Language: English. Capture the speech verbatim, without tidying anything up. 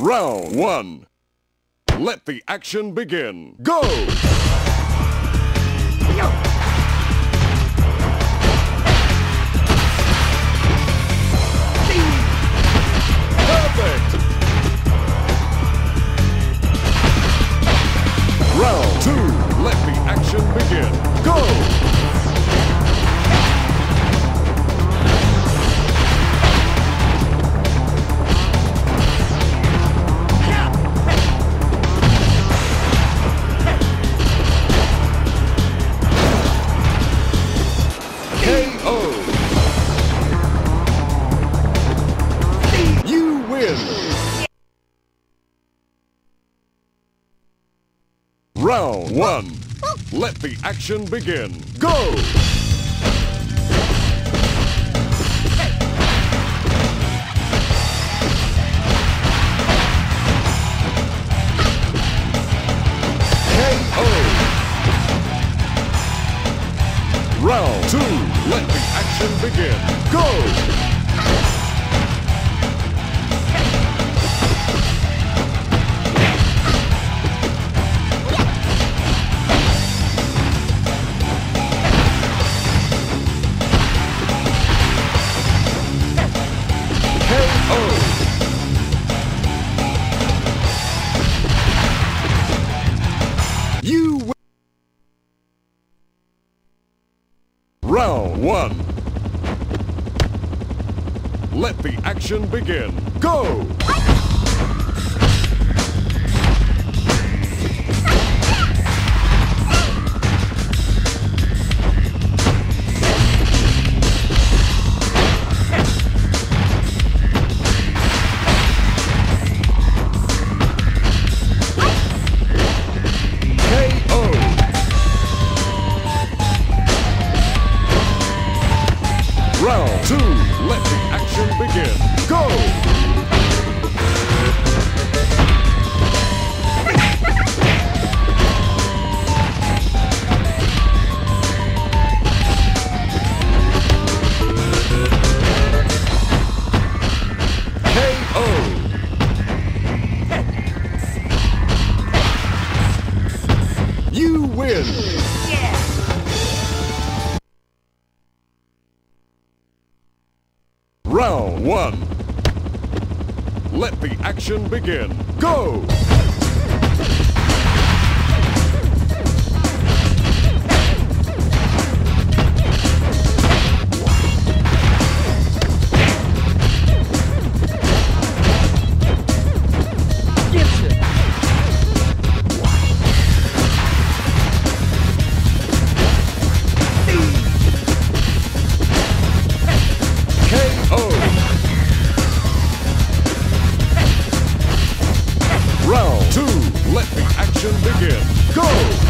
Round one. Let the action begin. Go! Perfect! Round two. Let the action begin. Go! K O. You win. Round one. Let the action begin. Go! K O. Round two. Let the action begin. Go! K O. You win. Round one. Let the action begin. Go! K O. Round two. Let the action begin. Go! K O. You win. Round one. Let the action begin. Go! K O. Round two. Let the action begin. Go!